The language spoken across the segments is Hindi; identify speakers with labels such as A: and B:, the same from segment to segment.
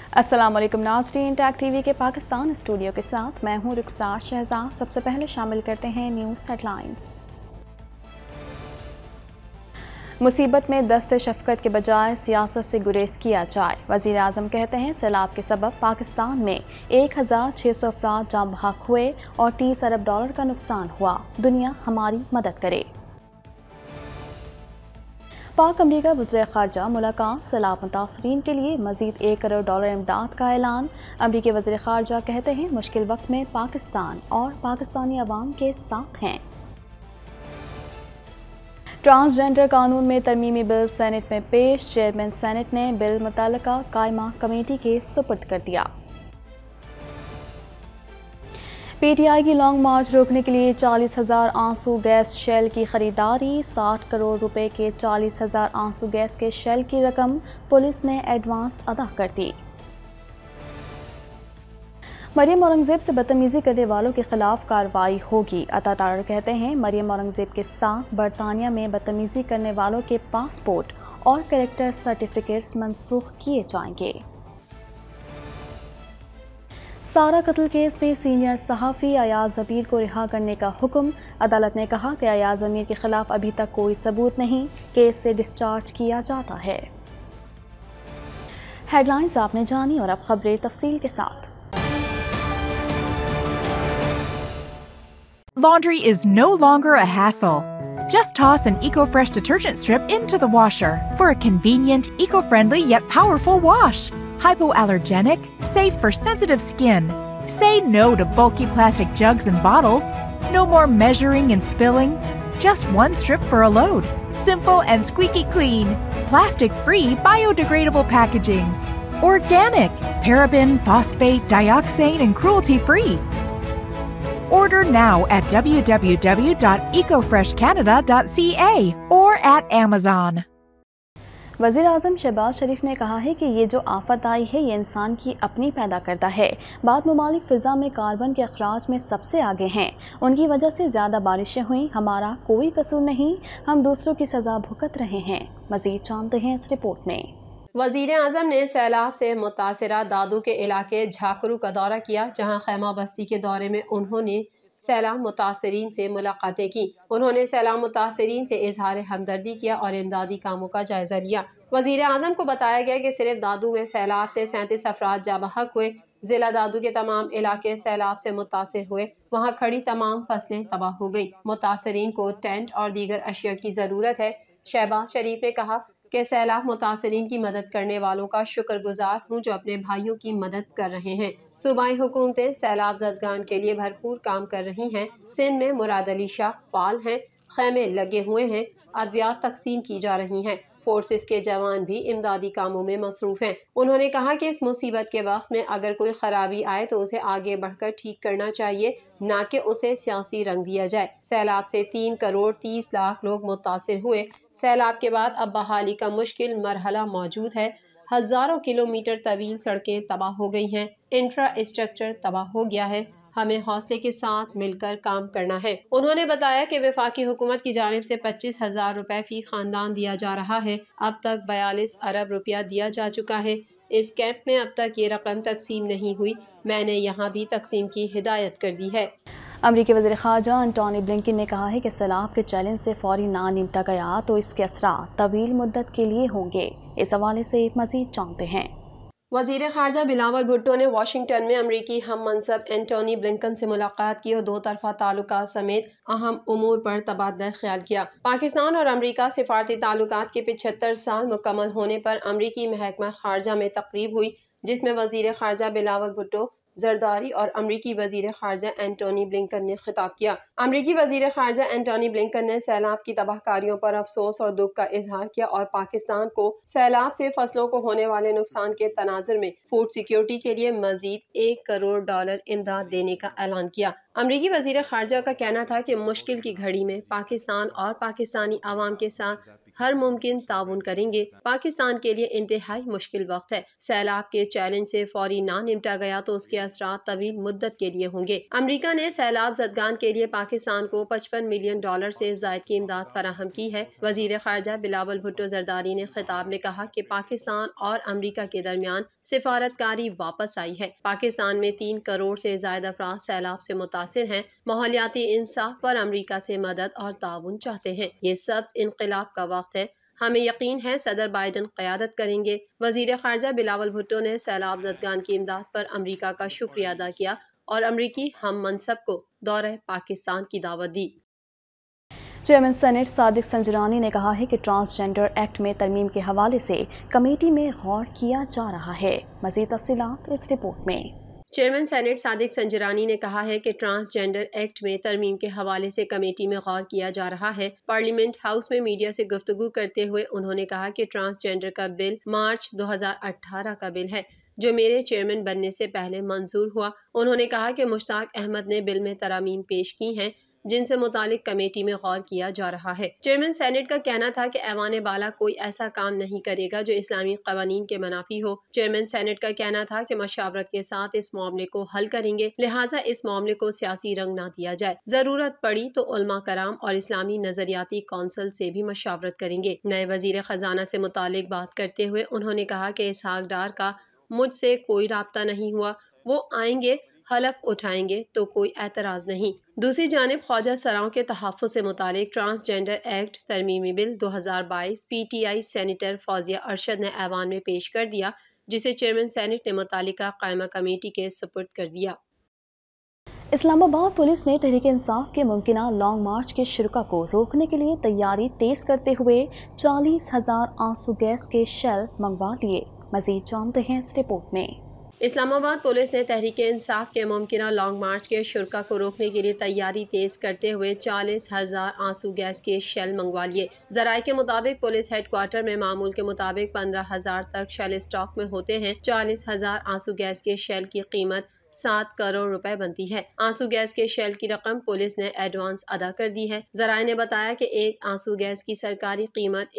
A: अस्सलाम वालेकुम नाज़रीन, टैग टीवी के पाकिस्तान स्टूडियो के साथ मैं हूं रुखसार शहजाद। सबसे पहले शामिल करते हैं न्यूज़ हेडलाइंस। मुसीबत में दस्त शफ़क़त के बजाय सियासत से गुरेज किया जाए। वज़ीर आज़म कहते हैं सैलाब के सबब पाकिस्तान में 1600 अफराद जाँ बहक हुए और 30 अरब डॉलर का नुकसान हुआ। दुनिया हमारी मदद करे। पाक अमरीका वज़ीर ख़ारजा मुलाकात, सैलाब मुतासरीन के लिए मज़ीद 1 करोड़ डॉलर इमदाद का ऐलान। अमरीकी वज़ीर ख़ारजा कहते हैं मुश्किल वक्त में पाकिस्तान और पाकिस्तानी अवाम के साथ हैं। ट्रांसजेंडर कानून में तरमीमी बिल सेनेट में पेश। चेयरमैन सेनेट ने बिल मुतल्लिका कायमा कमेटी के सुपुर्द कर दिया। PTI की लॉन्ग मार्च रोकने के लिए 40,000 आंसू गैस शेल की खरीदारी। 60 करोड़ रुपए के 40,000 आंसू गैस के शेल की रकम पुलिस ने एडवांस अदा कर दी। मरियम औरंगजेब से बदतमीजी करने वालों के खिलाफ कार्रवाई होगी। अता तारड़ कहते हैं मरियम औरंगजेब के साथ बरतानिया में बदतमीजी करने वालों के पासपोर्ट और कैरेक्टर सर्टिफिकेट्स मनसूख किए जाएंगे। सारा कत्ल केस में सीनियर सहाफ़ी अयाज ज़मीर को रिहा करने का हुक्म। अदालत ने कहा कि अयाज ज़मीर के खिलाफ अभी तक कोई सबूत नहीं, केस से डिस्चार्ज किया जाता है। हेडलाइंस आपने जानी और अब खबरें तफसील के साथ।
B: Laundry is no longer a hassle. Just toss an EcoFresh detergent strip into the washer for a convenient, eco-friendly yet powerful wash. Hypoallergenic, safe for sensitive skin. Say no to bulky plastic jugs and bottles. No more measuring and spilling. Just one strip for a load. Simple and squeaky clean. Plastic-free, biodegradable packaging. Organic, paraben, phosphate, dioxane, and cruelty-free. Order now at www.ecofreshcanada.ca or at Amazon.
A: वज़ीर आज़म शहबाज शरीफ ने कहा है कि ये जो आफत आई है ये इंसान की अपनी पैदा करता है। बाद ममालिक फ़िज़ा में कार्बन के अखराज में सबसे आगे हैं, उनकी वजह से ज़्यादा बारिशें हुई। हमारा कोई कसूर नहीं, हम दूसरों की सज़ा भुगत रहे हैं। मज़ीद जानते हैं इस रिपोर्ट में।
C: वज़ीर आज़म ने सैलाब से मुतासिरा दादू के इलाके झाकरू का दौरा किया, जहाँ खैमा बस्ती के दौरे में उन्होंने सैलाब मुतासरीन से मुलाकातें की। उन्होंने सैलाब मुतासरीन से इजहार हमदर्दी किया और इमदादी कामों का जायजा लिया। वज़ीर आज़म को बताया गया कि सिर्फ दादू में सैलाब से 37 अफराद जाँ बहक हुए। जिला दादू के तमाम इलाके सैलाब से मुतासिर हुए, वहाँ खड़ी तमाम फसलें तबाह हो गई। मुतासरीन को टेंट और दीगर अशिया की ज़रूरत है। शहबाज शरीफ ने कहा कि सैलाब मुतासरीन की मदद करने वालों का शुक्रगुजार हूँ जो अपने भाइयों की मदद कर रहे हैं। सूबाई हुकूमतें सैलाब ज़दगान के लिए भरपूर काम कर रही हैं। सिंध में मुराद अली शाह फाल हैं, खैमे लगे हुए हैं, अद्वियात तकसीम की जा रही हैं। फोर्सेस के जवान भी इमदादी कामों में मसरूफ हैं। उन्होंने कहा कि इस मुसीबत के वक्त में अगर कोई खराबी आए तो उसे आगे बढ़कर ठीक करना चाहिए, न कि उसे सियासी रंग दिया जाए। सैलाब से 3 करोड़ 30 लाख लोग मुतासिर हुए। सैलाब के बाद अब बहाली का मुश्किल मरहला मौजूद है। हजारों किलोमीटर तवील सड़कें तबाह हो गई हैं, इंफ्रास्ट्रक्चर तबाह हो गया है। हमें हौसले के साथ मिलकर काम करना है। उन्होंने बताया कि वफाकी हुकूमत की जानिब से 25,000 रुपए फी खानदान दिया जा रहा है। अब तक 42 अरब रुपया दिया जा चुका है। इस कैंप में अब तक ये रकम तकसीम नहीं हुई। मैंने यहाँ भी तकसीम की हिदायत कर दी है।
A: अमरीकी वज़ीर ख़ारजा एंटोनी ब्लिंकन ने कहा है कि सैलाब के चैलेंज से फौरी ना निपटा गया तो इसके असरात तवील मुद्दत के लिए होंगे। इस हवाले से मज़ीद जानते हैं।
C: वज़ीर ख़ारजा बिलावल भुट्टो ने वाशिंगटन में अमरीकी हम मनसब एंटोनी ब्लिंकन से मुलाकात की और 2 तरफ़ा ताल्लुकात समेत अहम उमूर पर तबादला ख्याल किया। पाकिस्तान और अमरीका सिफारती ताल्लुकात के 75 साल मुकम्मल होने पर अमरीकी महकमा ख़ारजा में तकरीब हुई, जिसमें वज़ीर ख़ारजा बिलावल भुट्टो, जरदारी और अमरीकी वज़ीर ख़ारजा एंटोनी ब्लिंकन ने खिताब किया। अमरीकी वज़ीर ख़ारजा एंटोनी ब्लिंकन ने सैलाब की तबाहकारियों पर अफसोस और दुख का इजहार किया और पाकिस्तान को सैलाब से फसलों को होने वाले नुकसान के तनाजुर में फूड सिक्योरिटी के लिए मजीद 1 करोड़ डॉलर इमदाद देने का ऐलान किया। अमरीकी वज़ीर ख़ारजा का कहना था कि मुश्किल की घड़ी में पाकिस्तान और पाकिस्तानी आवाम के साथ हर मुमकिन ताउन करेंगे। पाकिस्तान के लिए इंतहाई मुश्किल वक्त है। सैलाब के चैलेंज से फौरी ना निपटा गया तो उसके असरात तवील मुद्दत के लिए होंगे। अमरीका ने सैलाब ज़दगान के लिए पाकिस्तान को 55 मिलियन डॉलर से ज़ायद की इमदाद फराहम की है। वज़ीर ख़ारजा बिलावल भुट्टो जरदारी ने खिताब में कहा कि पाकिस्तान और अमरीका के दरमियान सिफारतकारी वापस आई है। पाकिस्तान में 3 करोड़ से ज्यादा अफराद सैलाब से मुतासिर हैं। माहौलियाती इंसाफ पर अमरीका से मदद और ताउन चाहते हैं। ये सब्ज इनकलाब का वक्त है। हमें यकीन है सदर बाइडन क़यादत करेंगे। वज़ीर ख़ारजा बिलावल भुट्टो ने सैलाब ज़दगान की इमदाद पर अमरीका का शुक्रिया अदा किया और अमरीकी हम मनसब को दौरे पाकिस्तान की दावत दी।
A: चेयरमैन सेनेट सादिक संजरानी ने कहा है कि ट्रांसजेंडर एक्ट में तरमीम के हवाले से कमेटी में गौर किया जा रहा है। मज़ीद तफ़सीलात इस रिपोर्ट में।
C: चेयरमैन सेनेट सादिक संजरानी ने कहा है कि ट्रांसजेंडर एक्ट में तरमीम के हवाले से कमेटी में गौर किया जा रहा है। पार्लियामेंट हाउस में मीडिया से गुफ्तगू करते हुए उन्होंने कहा कि ट्रांसजेंडर का बिल मार्च 2018 का बिल है जो मेरे चेयरमैन बनने से पहले मंजूर हुआ। उन्होंने कहा कि मुश्ताक अहमद ने बिल में तरमीम पेश की हैं जिनसे मुतालिक कमेटी में गौर किया जा रहा है। चेयरमैन सेनेट का कहना था कि ऐवान बाला कोई ऐसा काम नहीं करेगा जो इस्लामी कवानीन के मनाफी हो। चेयरमैन सेनेट का कहना था कि मशावरत के साथ इस मामले को हल करेंगे, लिहाजा इस मामले को सियासी रंग ना दिया जाए। जरूरत पड़ी तो उलमा कराम और इस्लामी नजरियाती कौंसिल से भी मशावरत करेंगे। नए वजीर खजाना से मुतालिक बात करते हुए उन्होंने कहा कि इसहाक डार का मुझसे कोई राब्ता नहीं हुआ, वो आएंगे, हलफ उठाएंगे तो कोई एतराज नहीं। दूसरी जानिब ख्वाजा सराओं के तहफ़्फ़ुज़ से मुतालिक ट्रांसजेंडर एक्ट तरमीमी bill 2022 PTI senator Fauzia Arshad ने ऐवान में पेश कर दिया, जिसे चेयरमैन सेनेट ने मुतालिका कायमा कमेटी के सुपुर्द कर दिया।
A: इस्लामाबाद पुलिस ने तहरीक इंसाफ के मुमकिना लॉन्ग मार्च के शुरा को रोकने के लिए तैयारी तेज करते हुए 40,000 आंसू गैस के शेल मंगवा लिए। मज़ीद जानते हैं इस रिपोर्ट में।
C: इस्लामाबाद पुलिस ने तहरीक इंसाफ के मुमकिना लॉन्ग मार्च के शुरा को रोकने के लिए तैयारी तेज करते हुए 40,000 आंसू गैस के शेल मंगवा लिए। जराये के मुताबिक पुलिस हेडक्वार्टर में मामूल के मुताबिक 15,000 तक शेल स्टॉक में होते हैं। 40,000 आंसू गैस के शेल की कीमत 7 करोड़ रुपए बनती है। आंसू गैस के शेल की रकम पुलिस ने एडवांस अदा कर दी है। जराये ने बताया कि एक आंसू गैस की सरकारी कीमत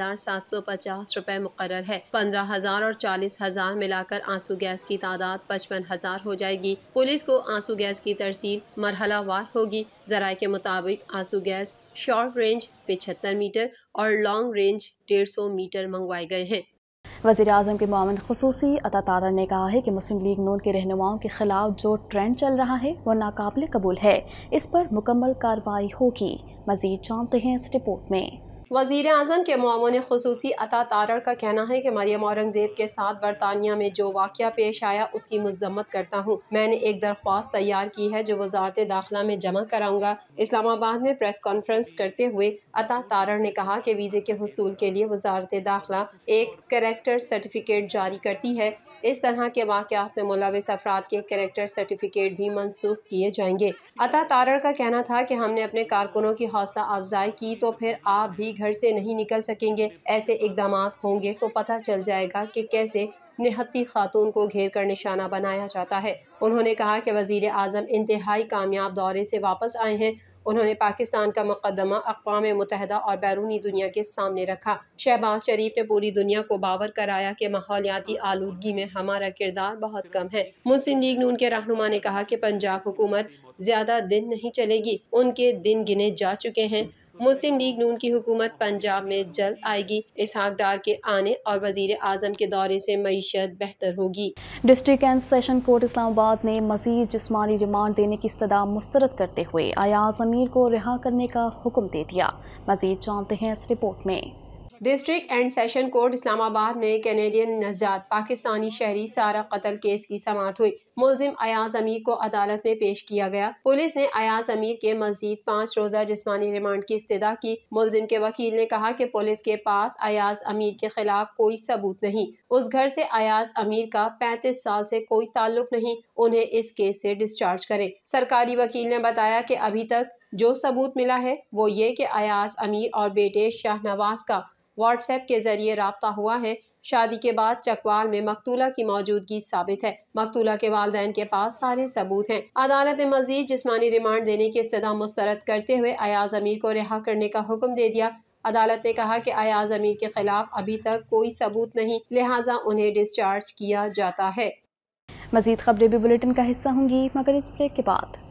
C: 1,750 रुपए मुकर्रर है। 15,000 और 40,000 मिलाकर आंसू गैस की तादाद 55,000 हो जाएगी। पुलिस को आंसू गैस की तरसील मरहलावार होगी। जराये के मुताबिक आंसू गैस शॉर्ट रेंज 75 मीटर और लॉन्ग रेंज 150 मीटर मंगवाए गए हैं।
A: वज़ीर आज़म के मुआविन ख़ुसूसी अता तारड़ ने कहा है कि मुस्लिम लीग नून के रहनुमाओं के खिलाफ जो ट्रेंड चल रहा है वो नाकाबिल कबूल है। इस पर मुकम्मल कार्रवाई होगी। मज़ीद जानते हैं इस रिपोर्ट में।
C: वज़ीर आज़म के मुआविन ख़ुसूसी अता तारड़ का कहना है कि मरियम औरंगज़ेब के साथ बरतानिया में जो वाक़या पेश आया उसकी मज़म्मत करता हूँ। मैंने एक दरख्वास्त तैयार की है जो वज़ारत दाखिला में जमा कराऊंगा। इस्लामाबाद में प्रेस कॉन्फ्रेंस करते हुए अता तारड़ ने कहा कि वीज़े के हुसूल के लिए वज़ारत दाखिला एक कैरेक्टर सर्टिफिकेट जारी करती है। इस तरह के वाक़यात में मुलविस अफराद के कैरेक्टर सर्टिफिकेट भी मनसूख किए जाएंगे। अता तारड़ का कहना था कि हमने अपने कारकुनों की हौसला अफजाई की तो फिर आप भी घर से नहीं निकल सकेंगे। ऐसे इक़दामात होंगे तो पता चल जाएगा कि कैसे निहत्ती खातून को घेर कर निशाना बनाया जाता है। उन्होंने कहा कि वज़ीर आज़म इंतहाई कामयाब दौरे से वापस आए हैं। उन्होंने पाकिस्तान का मुकदमा अक़वाम मुत्तहिदा और बैरूनी दुनिया के सामने रखा। शहबाज शरीफ ने पूरी दुनिया को बावर कराया कि माहौलियाती आलूदगी में हमारा किरदार बहुत कम है। मुस्लिम लीग नून के रहनुमा ने कहा कि पंजाब हुकूमत ज़्यादा दिन नहीं चलेगी, उनके दिन गिने जा चुके हैं। मुस्लिम लीग नून की हुकूमत पंजाब में जल्द आएगी। इसहाक डार के आने और वज़ीर आज़म के दौरे से मईशत बेहतर होगी।
A: District and session court Islamabad ने मज़ीद जिस्मानी रिमांड देने की इस्तदा मुस्तरद करते हुए अयाज अमीर को रिहा करने का हुक्म दे दिया। मज़ीद जानते हैं इस रिपोर्ट में।
C: District and session court Islamabad में कैनेडियन नजात पाकिस्तानी शहरी सारा कत्ल केस की समाअत हुई। मुलजिम अयाज अमीर को अदालत में पेश किया गया। पुलिस ने अयाज अमीर के मजीद 5 रोज़ा जिस्मानी रिमांड की इस्तदा की। मुलजिम के वकील ने कहा कि पुलिस के पास अयाज अमीर के खिलाफ कोई सबूत नहीं। उस घर से अयाज अमीर का 35 साल से कोई ताल्लुक नहीं। उन्हें इस केस से डिस्चार्ज करें। सरकारी वकील ने बताया कि अभी तक जो सबूत मिला है वो ये कि अयाज अमीर और बेटे शाहनवाज का व्हाट्सएप के जरिए राब्ता हुआ है। शादी के बाद चकवाल में मकतूला की मौजूदगी साबित है। मकतूला के वालिदैन के पास सारे सबूत हैं। अदालत ने मजीद जिस्मानी रिमांड देने की इस्तदा मुस्तरद करते हुए अयाज अमीर को रिहा करने का हुक्म दे दिया। अदालत ने कहा कि अयाज अमीर के खिलाफ अभी तक कोई सबूत नहीं, लिहाजा उन्हें डिस्चार्ज किया जाता है।
A: मजीद खबरें भी बुलेटिन का हिस्सा होंगी मगर इस ब्रेक के बाद।